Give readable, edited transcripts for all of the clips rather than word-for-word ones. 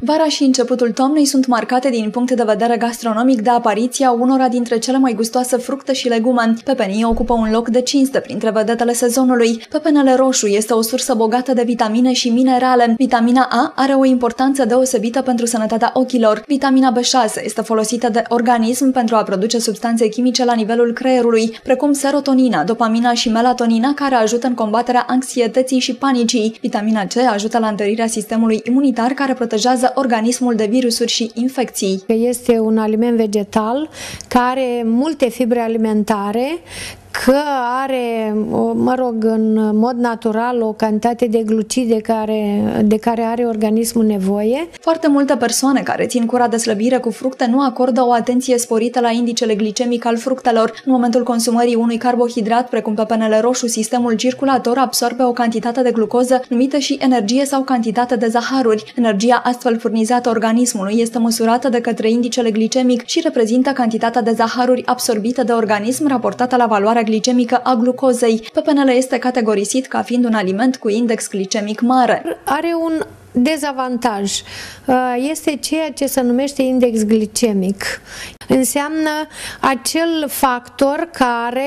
Vara și începutul toamnei sunt marcate din punct de vedere gastronomic de apariția unora dintre cele mai gustoase fructe și legume. Pepenii ocupă un loc de cinste printre vedetele sezonului. Pepenele roșu este o sursă bogată de vitamine și minerale. Vitamina A are o importanță deosebită pentru sănătatea ochilor. Vitamina B6 este folosită de organism pentru a produce substanțe chimice la nivelul creierului, precum serotonina, dopamina și melatonina, care ajută în combaterea anxietății și panicii. Vitamina C ajută la întărirea sistemului imunitar, care protejează organismul de virusuri și infecții. Este un aliment vegetal care are multe fibre alimentare, că are, în mod natural, o cantitate de glucide de care are organismul nevoie. Foarte multe persoane care țin cura de slăbire cu fructe nu acordă o atenție sporită la indicele glicemic al fructelor. În momentul consumării unui carbohidrat, precum pepenele roșu, sistemul circulator absorbe o cantitate de glucoză numită și energie sau cantitate de zaharuri. Energia astfel furnizată organismului este măsurată de către indicele glicemic și reprezintă cantitatea de zaharuri absorbite de organism raportată la valoarea glicemică a glucozei. Pepenele este categorisit ca fiind un aliment cu index glicemic mare. Are un dezavantaj. Este ceea ce se numește index glicemic. Înseamnă acel factor care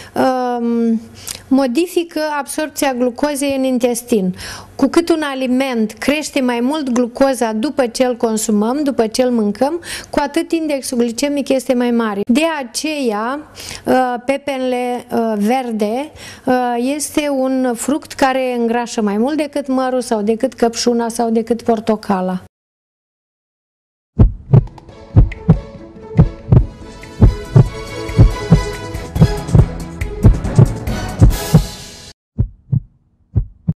modifică absorpția glucozei în intestin. Cu cât un aliment crește mai mult glucoza după ce îl consumăm, după ce îl mâncăm, cu atât indexul glicemic este mai mare. De aceea, pepenele verde este un fruct care îngrașă mai mult decât mărul sau decât căpșuna sau decât portocala.